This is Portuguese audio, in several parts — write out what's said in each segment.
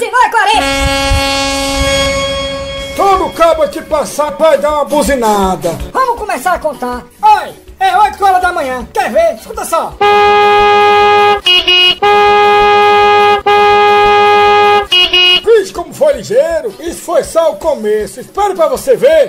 buzinou é 40. Todo cabo que passar vai dar uma buzinada. Vamos começar a contar. Oi, é 8 horas da manhã. Quer ver? Escuta só. Vixe, como foi ligeiro. Isso foi só o começo. Espere pra você ver.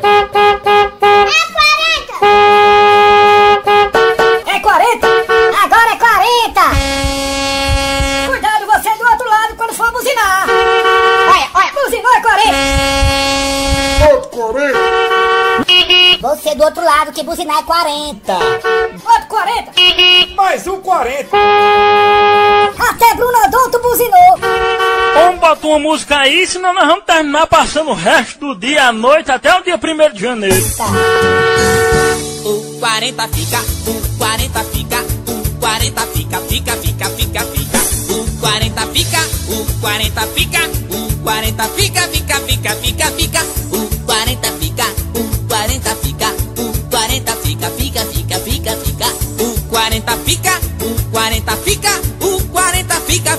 É 40? Agora é 40! Cuidado você do outro lado quando for buzinar! Olha, buzinou é 40! Outro 40. Você do outro lado que buzinar é 40. Outro 40! Mais um 40. Até Bruno Adulto buzinou! Vamos botar uma música aí, senão nós vamos terminar passando o resto do dia, à noite, até o dia 1º de janeiro. Tá. O 40 fica, o 40 fica, o 40 fica, fica. O 40 fica, o 40 fica, o 40 fica. O 40 fica, o 40 fica, o 40 fica. O 40 fica. O 40 fica, o 40 fica, o 40 fica.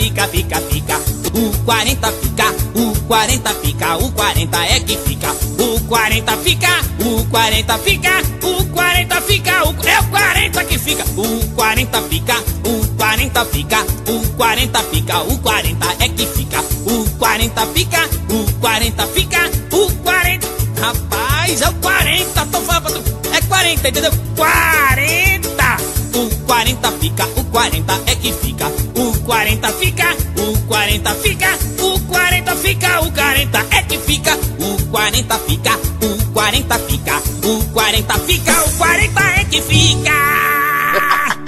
O 40 fica, o 40 fica, o 40 é que fica. O 40 fica, o 40 fica, o 40 fica, é o 40 que fica. O 40 fica, o 40 fica, o 40 fica, o 40 é que fica. O 40 fica, o 40 fica, o 40. Rapaz, é o 40, tô falando, é 40, entendeu? 40! O 40 fica, o 40 é que fica. O 40 fica, o 40 fica, o 40 fica, o 40 é que fica. O 40 fica, o 40 fica, o 40 fica, o 40 é que fica.